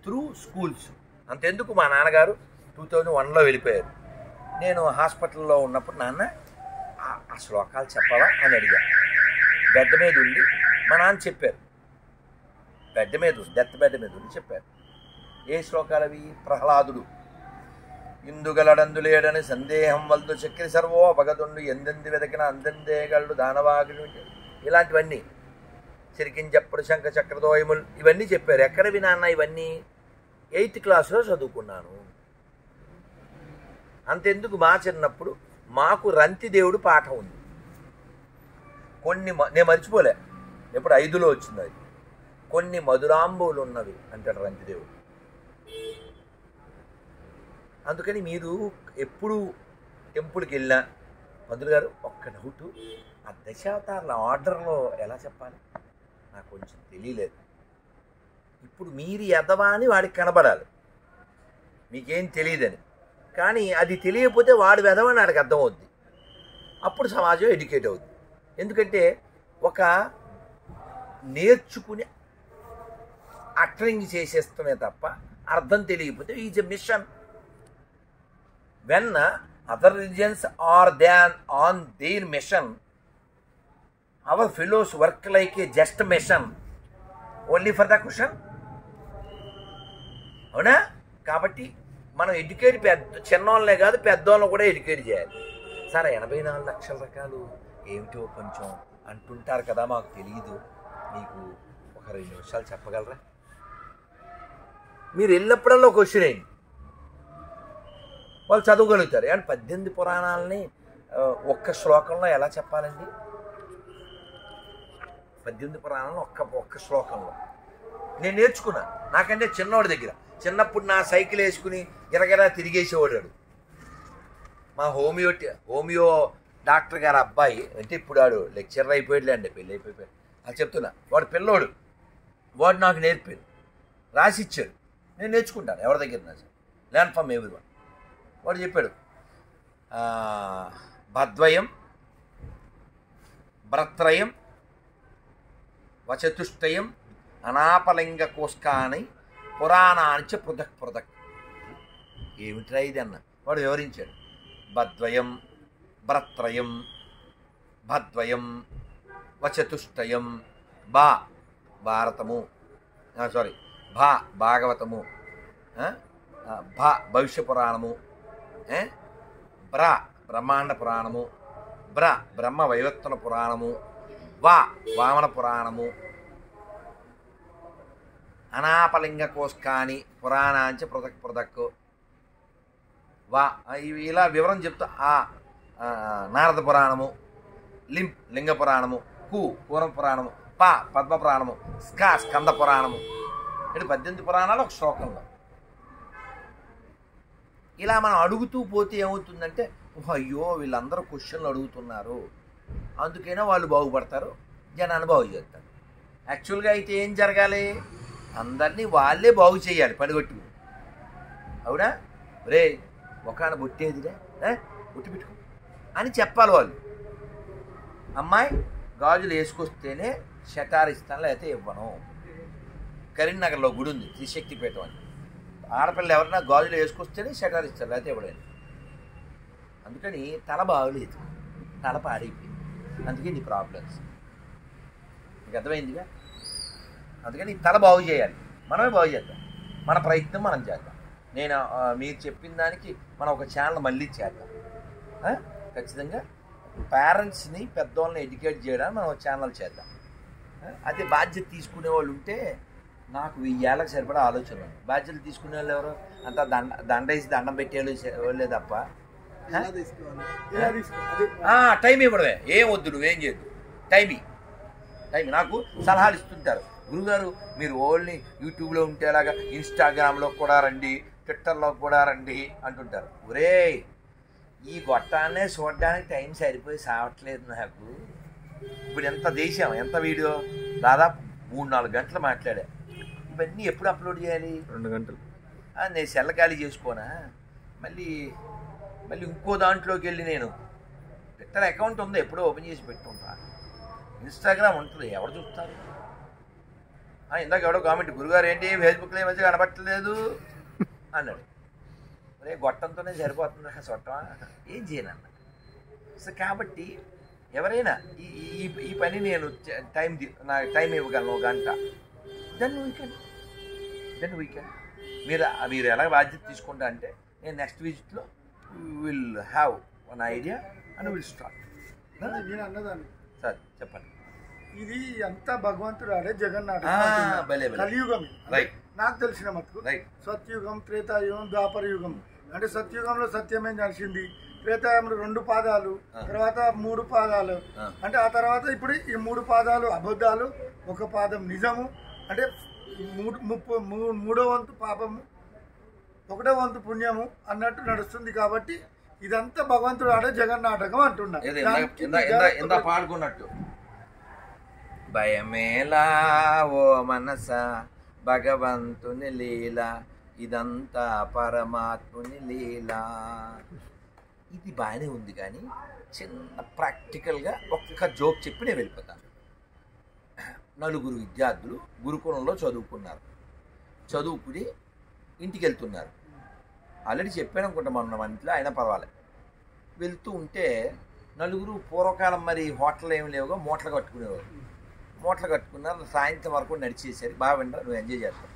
Through schools. అంతెందుకు మా నాన్నగారు 2001లో వెళ్ళిపోయారు. నేను హాస్పిటల్లో ఉన్నప్పుడు నాన్న ఆ శ్లోకాలు చెప్పవా అని అడిగా. బెడ్ మీద ఉండి మా నాన్న చెప్పారు. బెడ్ మీద ఉండి డెత్ బెడ్ మీద ఉండి చెప్పారు. ఏ శ్లోకాలు అవి? ప్రహ్లాదుడు ఇందుగలడందులేడని సందేహం వల్దు చక్రి సర్వో భగదుండు ఎందెంది వెదకిన అందందేగళ్ళు దానవాగులు, ఇలాంటివన్నీ చిరికించప్పుడు శంఖ చక్రదోయములు ఇవన్నీ చెప్పారు. ఎక్కడ వినాన్న ఇవన్నీ? 8th క్లాస్లో చదువుకున్నాను. అంతెందుకు మా చిన్నప్పుడు మాకు రంతిదేవుడు పాఠం ఉంది. కొన్ని నేను మర్చిపోలే, ఎప్పుడు 5లో వచ్చింది అది. కొన్ని మధురాంబులు ఉన్నవి అంటాడు రంతిదేవుడు. అందుకని మీరు ఎప్పుడు టెంపుల్కి వెళ్ళినా పంతులు గారు ఒక్క డౌటు, ఆ దశావతారాల ఆర్డర్లో ఎలా చెప్పాలి నాకు కొంచెం తెలియలేదు. ఇప్పుడు మీరు ఎదవా అని వాడికి కనబడాలి, మీకేం తెలియదని. కానీ అది తెలియకపోతే వాడు వెదవని వాడికి అర్థమవుద్ది. అప్పుడు సమాజం ఎడ్యుకేట్ అవుద్ది. ఎందుకంటే ఒక నేర్చుకుని అటరింగ్ చేసేస్తమే తప్ప అర్థం తెలియకపోతే is a mission. When other religions are done on their mission, our fellows work like a just mission only for the question. అవునా? కాబట్టి మనం ఎడ్యుకేట్ చిన్నోళ్ళనే కాదు పెద్దోళ్ళని కూడా ఎడ్యుకేట్ చేయాలి. సరే 84 లక్షల రకాలు ఏమిటో కొంచెం అంటుంటారు కదా, మాకు తెలియదు, మీకు ఒక 2 నిమిషాలు చెప్పగలరా? మీరు వెళ్ళినప్పుడల్లా క్వశ్చన్ ఏంటి? వాళ్ళు చదవగలుగుతారు. అండ్ 18 పురాణాలని ఒక్క శ్లోకంలో ఎలా చెప్పాలండి? 18 పురాణాలను ఒక్క శ్లోకంలో నేను నేర్చుకున్నా. నాకంటే చిన్నవాడి దగ్గర చిన్నప్పుడు నా సైకిల్ వేసుకుని గిరగిరా తిరిగేసేవాడు. మా హోమియో డాక్టర్ గారు అబ్బాయి, అంటే ఇప్పుడు వాడు లెక్చరర్ అయిపోయాడులే అండి, పెళ్ళి అయిపోయాడు. అది చెప్తున్నా, వాడు పిల్లోడు, వాడు నాకు నేర్పాడు, రాసిచ్చాడు, నేను నేర్చుకుంటాను ఎవరి దగ్గర నా లెర్న్ ఫ్రమ్ ఎవ్రీవన్. వాడు చెప్పాడు భద్వయం భ్రత్రయం వచతుష్టయం అనాపలింగ కోస్కాని పురాణాంచ పృథక్ పృథక్. ఏమిట్రా ఇది అన్న. వాడు వివరించాడు. భద్వయం భ్రత్రయం భద్వయం వచతుష్టయం భారతము, సారీ భాగవతము, భవిష్య పురాణము, బ్రహ్మాండ పురాణము, బ్రహ్మ వైవర్తన పురాణము, వామన పురాణము, అనాపలింగ కోస్కాని పురాణాంచ పృథక్ పృథక్ ఇలా వివరం చెప్తా. నారద పురాణము, లింగ పురాణము, పూర్ణ పురాణము, పద్మ పురాణము, స్కంద పురాణము. ఇటు 18 పురాణాలు ఒక శ్లోకంలో. ఇలా మనం అడుగుతూ పోతే ఏమవుతుందంటే, అయ్యో వీళ్ళందరూ క్వశ్చన్లు అడుగుతున్నారు, అందుకైనా వాళ్ళు బాగుపడతారు, జనాన్ని బాగు చేస్తారు. యాక్చువల్గా అయితే ఏం జరగాలి? అందరినీ వాళ్ళే బాగు చేయాలి పనిగొట్టు. అవునా? రే ఒకన బొట్టేదిరే, బొట్టు పెట్టుకో అని చెప్పాలి వాళ్ళు. అమ్మాయి గాజులు వేసుకొస్తేనే షటార్ ఇస్తాను, లేకపోతే ఇవ్వను. కరీంనగర్లో గుడి ఉంది త్రిశక్తిపీఠం అని. ఆడపిల్ల ఎవరైనా గాజులు వేసుకొస్తేనే షటార్ ఇస్తారు, లేకపోతే ఇవ్వలేదు. అందుకని తల బాగలేదు, తల పాడైపోయింది, అందుకే నీ ప్రాబ్లమ్స్. నీకు అర్థమైందిగా? అందుకని తల బాగు చేయాలి, మనమే బాగు చేద్దాం, మన ప్రయత్నం మనం చేద్దాం. నేను మీరు చెప్పిన దానికి మనం ఒక ఛానల్ మళ్ళీ చేద్దాం. ఖచ్చితంగా పేరెంట్స్ని పెద్దవాళ్ళని ఎడ్యుకేట్ చేయడానికి మనం ఒక ఛానల్ చేద్దాం. అదే బాధ్యత తీసుకునే వాళ్ళు ఉంటే నాకు 1000 ఏళ్ళకి సరిపడా ఆలోచన. బాధ్యతలు తీసుకునే వాళ్ళు ఎవరు? అంతా దండేసి దండం పెట్టేవాళ్ళే తప్ప టైం ఇవ్వడమే. ఏం వద్దు, నువ్వేం చేయద్దు, టైం నాకు సలహాలు ఇస్తుంటారు. గురుగారు మీరు ఓన్లీ యూట్యూబ్లో ఉంటేలాగా ఇన్స్టాగ్రామ్లో కూడా రండి, ట్విట్టర్లో కూడా రండి అంటుంటారు. ఒరే ఈ గొట్టాన్నే చూడడానికి టైం సరిపోయి సావట్లేదు నాకు. ఇప్పుడు ఎంత దేశం, ఎంత వీడియో, దాదాపు 3-4 గంటలు మాట్లాడా. ఇవన్నీ ఎప్పుడు అప్లోడ్ చేయాలి? 2 గంటలు. నేను సెల్ల ఖాళీ చేసుకోనా? మళ్ళీ ఇంకో దాంట్లోకి వెళ్ళి నేను ట్విట్టర్ అకౌంట్ ఉంది, ఎప్పుడో ఓపెన్ చేసి పెట్టుకుంటా. ఇన్స్టాగ్రామ్ ఉంటుంది, ఎవరు చూస్తారు? ఇందాక ఎవడో కామెంట్, గురుగారు ఏంటి ఫేస్బుక్లో ఏమొచ్చి కనబట్టలేదు అన్నాడు. అరే గొట్టంతోనే సరిపోతుంది చొట్టమా, ఏం చేయనన్న. సో కాబట్టి ఎవరైనా ఈ పని నేను నాకు టైం ఇవ్వగలను 1 గంట, దెన్ వీకెండ్ మీరు ఎలా బాధ్యత తీసుకుంటా అంటే, నేను నెక్స్ట్ విజిట్లో will have one idea and will start. నేను అన్నదాన్ని సార్ చెప్పండి. ఇది అంతా భగవంతుడు ఆడే జగన్నాథ కలియుగం. రైట్, నాకు తెలిసిన మటుకు రైట్. సత్యుగం, త్రేతాయుగం, ద్వాపర యుగం. అంటే సత్యుగంలో సత్యమే నడిచింది, త్రేతాయుగంలో 2 పాదాలు, తర్వాత 3 పాదాలు. అంటే ఆ తర్వాత ఇప్పుడు ఈ 3 పాదాలు అబద్ధాలు, 1 పాదం నిజము. అంటే 3వ వంతు పాపము, 1వ వంతు పుణ్యము అన్నట్టు నడుస్తుంది. కాబట్టి ఇదంతా భగవంతుడు ఆడే జగన్నాటకం అంటున్నా. పాడుకున్నట్టు భయమేలా ఓ మనస భగవంతుని లీల, ఇదంతా పరమాత్ముని లీల. ఇది బాగానే ఉంది, కానీ చిన్న ప్రాక్టికల్గా ఒక్క జోక్ చెప్పి నేను వెళ్ళిపోతాను. 4 విద్యార్థులు గురుకులంలో చదువుకుని ఇంటికి వెళ్తున్నారు. ఆల్రెడీ చెప్పాను అనుకుంటా మొన్న ఇంట్లో, అయినా పర్వాలేదు. వెళ్తూ ఉంటే 4 పూర్వకాలం మరి హోటల్ ఏమి లేవుగా మూటలు కట్టుకునేవారు. మూటలు కట్టుకున్నారు, సాయంత్రం వరకు నడిచేసారు. బాగా వింటారు, నువ్వు ఎంజాయ్ చేస్తావు.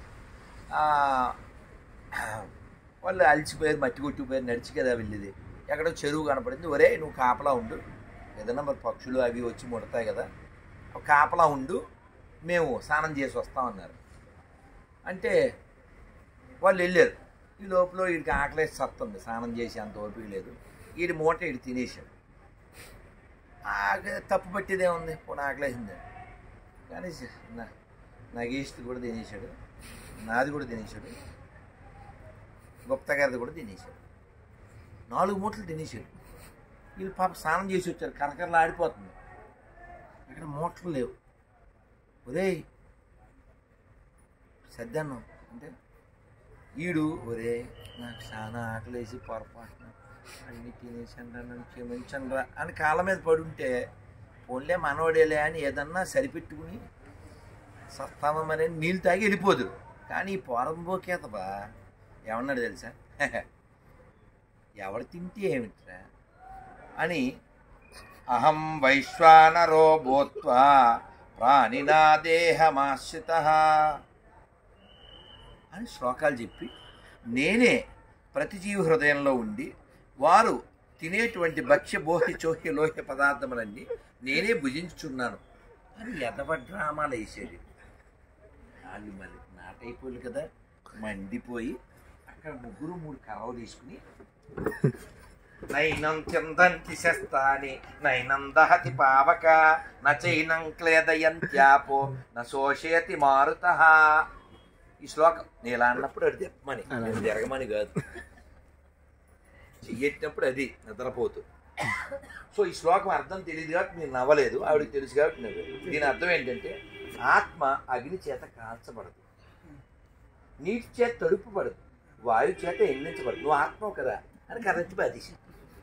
వాళ్ళు అలిచిపోయారు, మట్టి కొట్టిపోయారు, నడిచి కదా వెళ్ళేది. ఎక్కడో చెరువు కనపడింది. ఒరే నువ్వు కాపలా ఉండు, ఏదన్నా మరి పక్షులు అవి వచ్చి ముడతాయి కదా, కాపలా ఉండు, మేము స్నానం చేసి వస్తామన్నారు. అంటే వాళ్ళు వెళ్ళారు. ఈ లోపల వీడికి ఆకలేసి సత్తుంది, స్నానం చేసి అంత ఓపిక లేదు. వీడి మూట వీడు తినేసాడు. తప్పు పట్టేదేముంది, పోనీ ఆకలేసింది. కానీ నగేష్ది కూడా తినేసాడు, నాది కూడా తినేసాడు, గుప్తా గారిది కూడా తినేసాడు. 4 మూటలు తినేసాడు. వీళ్ళు పాప స్నానం చేసి వచ్చారు, కరకరలు ఆడిపోతుంది. అక్కడ మూటలు లేవు. ఒరే సర్దాను అంటే ఈడు, ఒరే నాకు చాలా ఆకలేసి పొరపాటున అన్నీ తినేసండ్రా, నన్ను క్షమించండ్రా అని కాళ్ళ మీద పడుంటే, పోన్లే మనవడేలే అని ఏదన్నా సరిపెట్టుకుని సస్తామా మరి నీళ్ళు తాగి వెళ్ళిపోదురు. కానీ ఈ పోరంబోకేతబా ఏమన్నాడు తెలుసా, ఎవరు తింటే ఏమిట్రా అని, అహం వైశ్వానరో భూత్వా ప్రాణినా దేహమాశ్రితః అని శ్లోకాలు చెప్పి, నేనే ప్రతి జీవి హృదయంలో ఉండి వారు తినేటువంటి భక్ష్య బోహ్య చోహ్య లోహ్య పదార్థములన్నీ నేనే భుజించుచున్నాను అని ఎదవడ్రామాలు వేసాడు. వాళ్ళు మళ్ళీ నాటైపోయి కదా, మండిపోయి అక్కడ 3 కర్రలు తీసుకుని, నైనం చందంతి శస్తాని నైనం దహతి పావక నైనం క్లేదయంత్యాపో నోషయతి మారుతః. ఈ శ్లోకం నేను అన్నప్పుడు అది తెప్పమని, నేను జరగమని కాదు, చెయ్యెట్టినప్పుడు అది నిద్రపోతూ. సో ఈ శ్లోకం అర్థం తెలియదు కాబట్టి నేను నవ్వలేదు, ఆవిడకి తెలుసు కాబట్టి నవ్వలేదు. దీని అర్థం ఏంటంటే, ఆత్మ అగ్ని చేత కాల్చబడదు, నీటి చేత తడుపుపడదు, వాయు చేత ఎండించబడదు. నువ్వు ఆత్మవు కదా అని కరెక్ట్ బాధేసి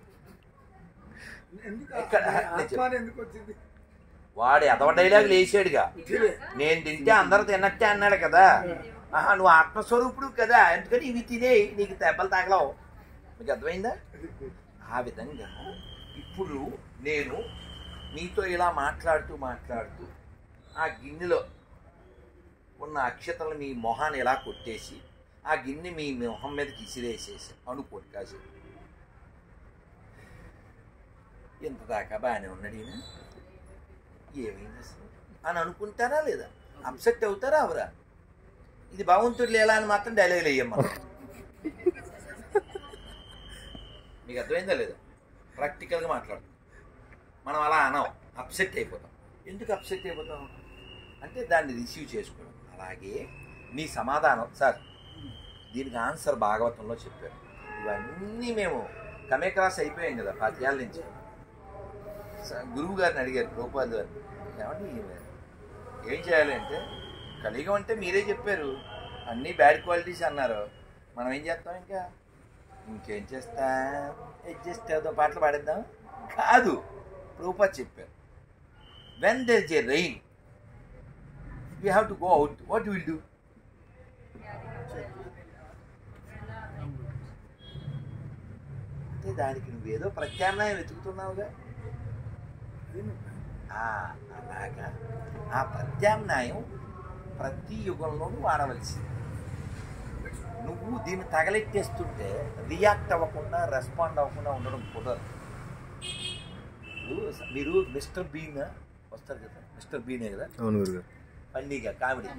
వాడు ఎదవ డైలాగులు వేసాడుగా. నేను తింటే అందరూ తిన్నట్టే అన్నాడు కదా. నువ్వు ఆత్మస్వరూపుడు కదా, ఎందుకని ఇవి తినే నీకు దెబ్బలు తగలవు. మీకు అర్థమైందా? ఆ విధంగా ఇప్పుడు నేను మీతో ఇలా మాట్లాడుతూ ఆ గిన్నెలో ఉన్న అక్షతలు మీ మొహాన్ని ఇలా కొట్టేసి ఆ గిన్నె మీ మొహం మీదకి ఇసిరేసేసి అనుకోండి కాసేపు. ఎంత దాకా బాగానే ఉన్నాడు ఈయన, ఏమైంది అసలు అని అనుకుంటారా లేదా? అప్సెట్ అవుతారా అవరా? ఇది భగవంతుడు లేలా అని మాత్రం డైలాగులు వేయమ్మా. మీకు అర్థమైందా లేదా? ప్రాక్టికల్గా మాట్లాడుతాం మనం. అలా అనం, అప్సెట్ అయిపోతాం. ఎందుకు అప్సెట్ అయిపోతాం అంటే దాన్ని రిసీవ్ చేసుకోవడం. అలాగే మీ సమాధానం, సార్ దీనికి ఆన్సర్ భాగవతంలో చెప్పారు. ఇవన్నీ మేము కమే క్రాస్ అయిపోయాం కదా 10 ఏళ్ళ నుంచి. గురువు గారిని అడిగారు, గోపాల్ గారు, ఏమంటే ఏం చేయాలి అంటే, కలియుగం అంటే మీరే చెప్పారు అన్నీ బ్యాడ్ క్వాలిటీస్ అన్నారు, మనం ఏం చేస్తాం? ఇంకేం చేస్తాం, అడ్జస్ట్ అవుతాం, పాటలు పాడేద్దాం కాదు. రూపా చెప్పారు, when there is a rain you have to go out, what you will do? అంటే దానికి నువ్వేదో ప్రత్యామ్నాయం వెతుకుతున్నావుగా. అలాగా ఆ ప్రత్యామ్నాయం ప్రతి యుగంలోనూ వాడవలసింది. నువ్వు దీన్ని తగలెట్టేస్తుంటే రియాక్ట్ అవ్వకుండా, రెస్పాండ్ అవ్వకుండా ఉండడం కుదరదు. మీరు మిస్టర్ బీన్ వస్తారు కదా, మిస్టర్ బీనే కదా, అవును, ఫన్నీగా కామెడీ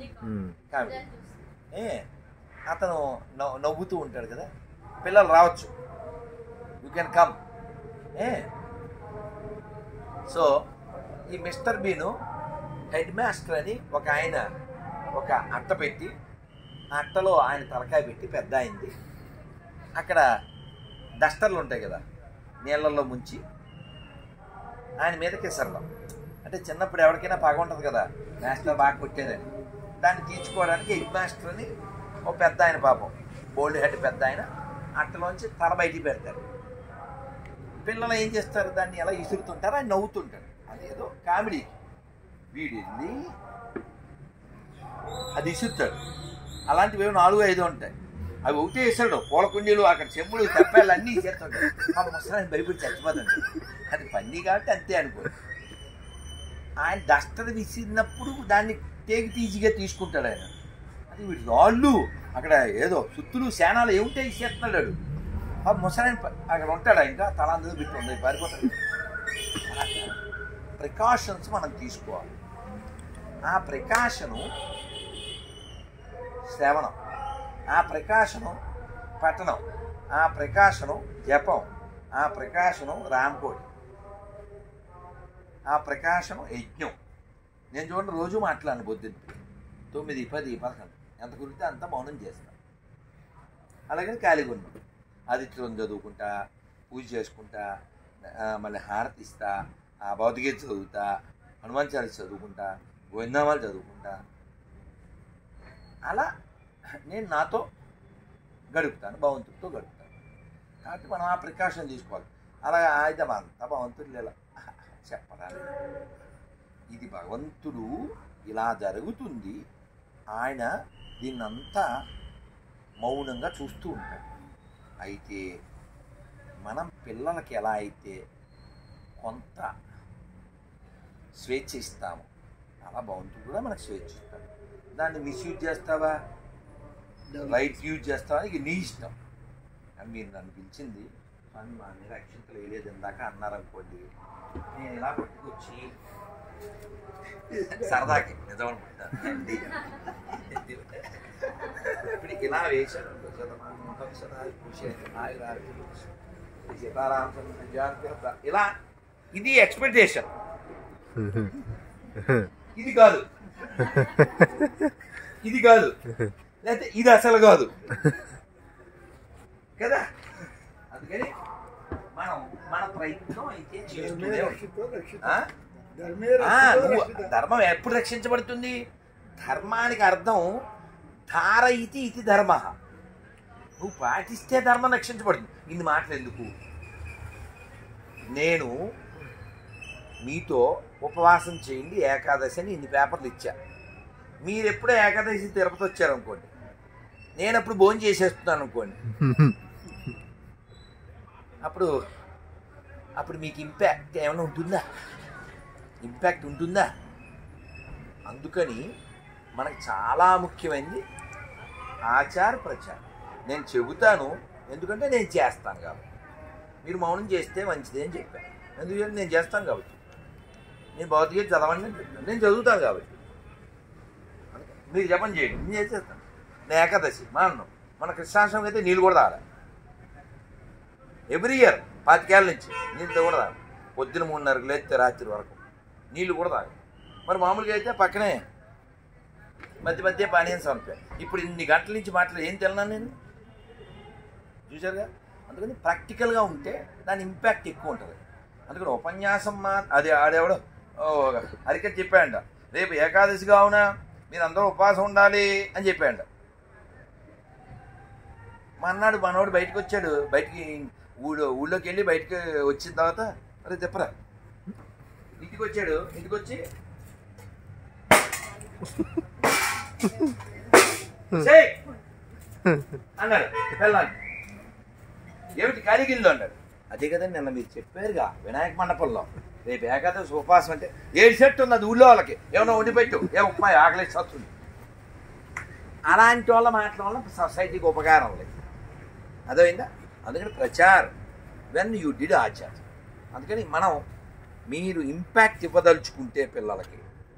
అతను నవ్వుతూ ఉంటాడు కదా, పిల్లలు రావచ్చు, యూ కెన్ కమ్. సో ఈ మిస్టర్ బీను హెడ్ మాస్టర్ అని ఒక ఆయన ఒక అట్ట పెట్టి, ఆ అట్టలో ఆయన తలకాయ పెట్టి పెద్ద అయింది. అక్కడ డస్టర్లు ఉంటాయి కదా, నీళ్ళల్లో ముంచి ఆయన మీదకి ఎసరడం. అంటే చిన్నప్పుడు ఎవరికైనా పగ ఉంటుంది కదా, మాస్టర్ బాగా కొట్టేదని, దాన్ని తీర్చుకోవడానికి హెడ్ మాస్టర్ అని ఒక పెద్ద ఆయన, పాపం బోల్డ్ హెడ్ పెద్ద ఆయన, అట్టలోంచి తల బయటికి పెడతారు. పిల్లలు ఏం చేస్తారు, దాన్ని ఎలా ఇసురుతుంటారు, ఆయన నవ్వుతుంటాడు. అదేదో కామెడీ. వీడు వెళ్ళి అది ఇసురుతాడు. అలాంటివి 4-5 ఉంటాయి. అవి ఒకటే వేసాడు, పూల కుండీలు, అక్కడ చెంబులు, తెప్పాలు అన్నీ చేస్తుంటాడు. ఆ ముసలాన్ని భయపడి చచ్చిపోతాడు. అది పన్నీ కాబట్టి అంతే అనుకో. ఆయన డస్టర్ విసిరినప్పుడు దాన్ని టేకి తీసిగా తీసుకుంటాడు ఆయన. అది వీడు రాళ్ళు అక్కడ ఏదో సుత్తులు శానాలు ఏమిటే ఇచ్చేస్తున్నాడు. ఆ ముసలాన్ని అక్కడ ఉంటాడు, ఇంకా తల అందరూ పెట్టి ఉండదు, పారిపోతాడు. ప్రికాషన్స్ మనం తీసుకోవాలి. ఆ ప్రికాషను శ్రవణం, ఆ ప్రికాషను పఠనం, ఆ ప్రికాషను జపం, ఆ ప్రికాషను రామకోటి, ఆ ప్రకాశం యజ్ఞం. నేను చూడండి రోజు మాట్లాడను, పొద్దున్న 9, 10, 11 ఎంత కుదిరితే అంత మౌనం చేస్తాను. అలాగే ఖాళీగా ఉన్నాను, ఆదిత్యం చదువుకుంటా, పూజ చేసుకుంటా, మళ్ళీ హారతి ఇస్తా, ఆ భౌతికత చదువుతా, హనుమాన్ చాలీసా చదువుకుంటా, గోవిందనామాలు చదువుకుంటా. అలా నేను నాతో గడుపుతాను, భగవంతుడితో గడుపుతాను. కాబట్టి మనం ఆ ప్రికాషన్ తీసుకోవాలి. అలాగే అయితే అంతా భగవంతుడు లేలా చెప్పరాలి. ఇది భగవంతుడు ఇలా జరుగుతుంది, ఆయన దీన్నంతా మౌనంగా చూస్తూ ఉంటాడు. అయితే మనం పిల్లలకి ఎలా అయితే కొంత స్వేచ్ఛ ఇస్తాము, అలా భగవంతుడు కూడా మనకు స్వేచ్ఛ ఇస్తాడు. దాన్ని మిస్యూజ్ చేస్తావా, రైట్ యూజ్ చేస్తావా, ఇక నీ ఇష్టం. కానీ మీరు నన్ను పిలిచింది కానీ మా మీద అక్షంతలు వేయలేదు ఇందాక అన్నారనుకోండి, నేను ఇలా పట్టుకొచ్చి సరదాకి నిజం అనుకుంటాను ఇప్పుడు ఇలా వేశాను. ఇలా ఇది ఎక్స్పెక్టేషన్, ఇది కాదు, ఇది కాదు, లేకపోతే ఇది అసలు కాదు కదా. అందుకని మనం మన ప్రయత్నం అయితే చేస్తూనే ఉంటాం. ధర్మం ఎప్పుడు రక్షించబడుతుంది? ధర్మానికి అర్థం ధార ఇది ఇది ధర్మ. నువ్వు పాటిస్తే ధర్మం రక్షించబడుతుంది. ఇన్ని మాటలు ఎందుకు? నేను మీతో ఉపవాసం చేయండి ఏకాదశి అని ఇన్ని పేపర్లు ఇచ్చా. మీరు ఎప్పుడో ఏకాదశి తిరుపతి వచ్చారనుకోండి, నేను అప్పుడు భోజనం చేసేస్తున్నాను అనుకోండి, అప్పుడు మీకు ఇంపాక్ట్ ఏమైనా ఉంటుందా? ఇంపాక్ట్ ఉంటుందా? అందుకని మనకు చాలా ముఖ్యమైనది ఆచార ప్రచారం. నేను చెబుతాను ఎందుకంటే నేను చేస్తాను కాబట్టి. మీరు మౌనం చేస్తే మంచిది అని చెప్పాను, ఎందుకంటే నేను చేస్తాను కాబట్టి. నేను భౌతికత చదవండి అని చెప్తాను, నేను చదువుతాను కాబట్టి. మీరు జపం చేయండి, నేను చేసేస్తాను. నేను ఏకాదశి మాను, మన కృష్ణాష్టమి అయితే నీళ్ళు కూడా తాగాలి. ఎవ్రీ ఇయర్ 25 ఏళ్ళ నుంచి నీళ్ళు కూడా తాగాలి. పొద్దున 3:30 లేస్తే రాత్రి వరకు నీళ్ళు కూడా తాగాలి. మరి మామూలుగా అయితే పక్కనే మధ్య పానీయం సంపాను. ఇప్పుడు ఇన్ని గంటల నుంచి మాట్లాడి ఏం తిన్నాను నేను, చూసారుగా. అందుకని ప్రాక్టికల్గా ఉంటే దాని ఇంపాక్ట్ ఎక్కువ ఉంటుంది. అందుకని ఉపన్యాసం అది ఆడేవాడు హరికథ చెప్పాడంట, రేపు ఏకాదశి కావున మీరు అందరూ ఉపవాసం ఉండాలి అని చెప్పాడంట. మన్నాడు మనోడు బయటకు వచ్చాడు, బయటికి ఊళ్ళోకి వెళ్ళి బయటకు వచ్చిన తర్వాత అరే చెప్పరా, ఇంటికి వచ్చాడు, ఇంటికి వచ్చి అన్నాడు పిల్లలు. ఏమిటి ఖాళీగిల్లు అన్నాడు. అదే కదండి నిన్న మీరు చెప్పారుగా వినాయక మండపంలో రేపు ఏకాదశి ఉపవాసం అంటే 7 సెట్ ఉన్నది ఊళ్ళో వాళ్ళకి ఏమన్నా వండిపెట్టు ఏ ఉప్మా ఆకలేసి వస్తుంది. అలాంటి వాళ్ళ మాటల వల్ల సొసైటీకి ఉపకారం లేదు. అదైందా? అందుకని ప్రచారం వెన్ యూ డిడ్ ఆచార్. అందుకని మీరు ఇంపాక్ట్ ఇవ్వదలుచుకుంటే పిల్లలకి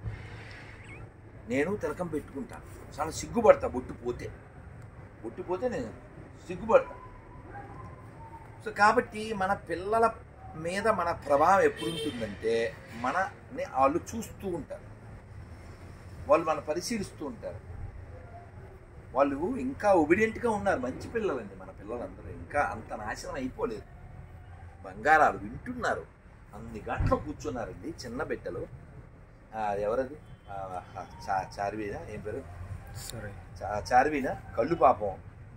నేను తిలకం పెట్టుకుంటాను. చాలా సిగ్గుపడతా బొట్టు పోతే నేను సిగ్గుపడతా. సో కాబట్టి మన పిల్లల మీద మన ప్రభావం ఎప్పుడు ఉంటుందంటే మనని వాళ్ళు చూస్తూ ఉంటారు, వాళ్ళు మన పరిశీలిస్తూ ఉంటారు. వాళ్ళు ఇంకా ఒబిడియంట్గా ఉన్నారు, మంచి పిల్లలండి మన పిల్లలందరూ. ఇంకా అంత నాశనం అయిపోలేదు, బంగారాలు వింటున్నారు. అన్ని గంటలు కూర్చున్నారండి చిన్న బిడ్డలు. ఎవరది చార్వీనా, ఏం పేరు, చార్వీనా, కళ్ళు పాపం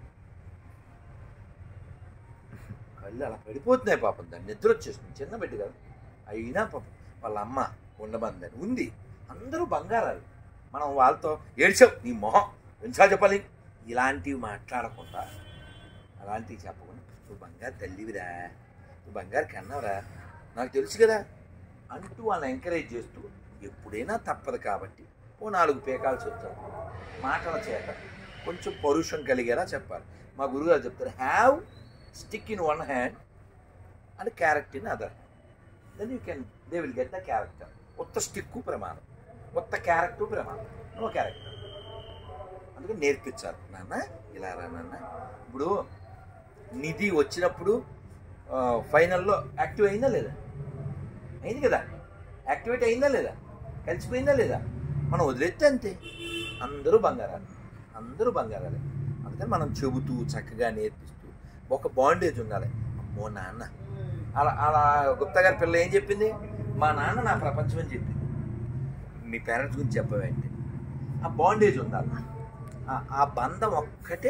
కళ్ళు అలా పడిపోతున్నాయి పాపం. దాన్ని నిద్ర వచ్చేస్తుంది, చిన్న బిడ్డ కదా. అయినా పాపం వాళ్ళ అమ్మ ఉండబందని ఉంది. అందరూ బంగారాలు. మనం వాళ్ళతో ఏడ్చావు నీ మొహం ఎంచా చెప్పాలి ఇలాంటివి మాట్లాడకుండా, అలాంటివి చెప్పకుండా నువ్వు బంగారు తల్లివిరా, నువ్వు బంగారు కన్నవరా, నాకు తెలుసు కదా అంటూ వాళ్ళని ఎంకరేజ్ చేస్తూ ఎప్పుడైనా తప్పదు కాబట్టి 4 పేకాల్సి వచ్చారు. మాటల చేత కొంచెం పౌరుషం కలిగేలా చెప్పాలి. మా గురుగారు చెప్తారు, have stick in one hand and character in other, then you can they will get the character. కొత్త స్టిక్కు ప్రమాణం, కొత్త క్యారెక్టర్ ప్రమాణం, నో క్యారెక్టర్. అందుకని నేర్పించాలి. నాన్న ఇలా రా నాన్న. ఇప్పుడు నిధి వచ్చినప్పుడు ఫైనల్లో యాక్టివ్ అయిందా లేదా? అయింది కదా. యాక్టివేట్ అయిందా లేదా? కలిసిపోయిందా లేదా? మనం వదిలేస్తే అంతే. అందరూ బంగారాలు, అందరూ బంగారాలే. అందుకని మనం చెబుతూ చక్కగా నేర్పిస్తూ ఒక బాండేజ్ ఉండాలి. అమ్మో నాన్న అలా గుప్తా గారి పిల్ల ఏం చెప్పింది, మా నాన్న నా ప్రపంచం అని చెప్పింది. మీ పేరెంట్స్ గురించి చెప్పవేంటి? ఆ బాండేజ్ ఉండాలి. ఆ బంధం ఒక్కటే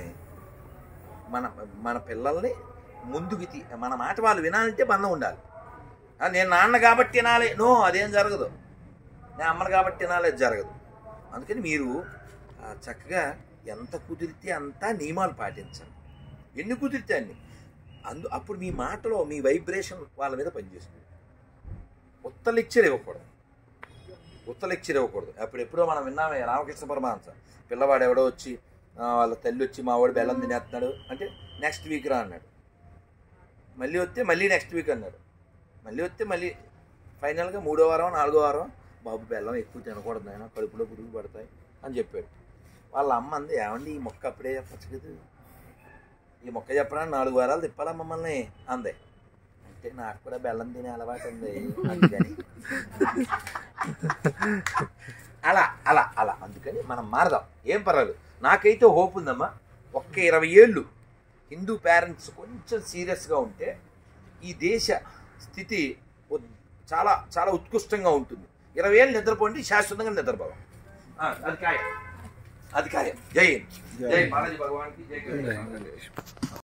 మన పిల్లల్ని ముందుకు మన మాట వాళ్ళు వినాలంటే బంధం ఉండాలి. నేను నాన్న కాబట్టి వినాలి, నో, అదేం జరగదు. నేను అమ్మను కాబట్టి వినాలి, అది జరగదు. అందుకని మీరు చక్కగా ఎంత కుదిరితే అంత నియమాలు పాటించండి. ఎన్ని కుదిరితే అన్ని. అప్పుడు మీ మాటలో మీ వైబ్రేషన్ వాళ్ళ మీద పనిచేస్తుంది. ఉత్త లెక్చర్ ఇవ్వకూడదు. అప్పుడెప్పుడో మనం విన్నామే రామకృష్ణ పరమహంస, పిల్లవాడు ఎవడో వచ్చి వాళ్ళ తల్లి వచ్చి మా వాడు బెల్లం తినేస్తున్నాడు అంటే నెక్స్ట్ వీక్ రా అన్నాడు. మళ్ళీ వస్తే మళ్ళీ నెక్స్ట్ వీక్ అన్నాడు. మళ్ళీ వస్తే మళ్ళీ ఫైనల్గా 3వ వారం 4వ వారం బాబు బెల్లం ఎక్కువ తినకూడదు ఆయన, కడుపులో పురుగు పడతాయి అని చెప్పాడు. వాళ్ళ అమ్మ అంది, ఏమండి ఈ మొక్క అప్పుడే చెప్పచ్చు కదా, ఈ మొక్క చెప్పడానికి 4 వారాలు తిప్పాలా మమ్మల్ని అందే. అంటే నాకు కూడా బెల్లం తినే అలవాటు ఉంది అందుకని అలా అందుకని మనం మారదాం. ఏం పర్వాలేదు. నాకైతే హోప్ ఉందమ్మా. 20 ఏళ్ళు హిందూ పేరెంట్స్ కొంచెం సీరియస్గా ఉంటే ఈ దేశ స్థితి చాలా చాలా ఉత్కృష్టంగా ఉంటుంది. 20 ఏళ్ళు నిద్రపోండి, శాశ్వతంగా నిద్రపోవాలి. అది ఖాయం. జై హింద్, జై బాలాజీ భగవాన్కి, జై.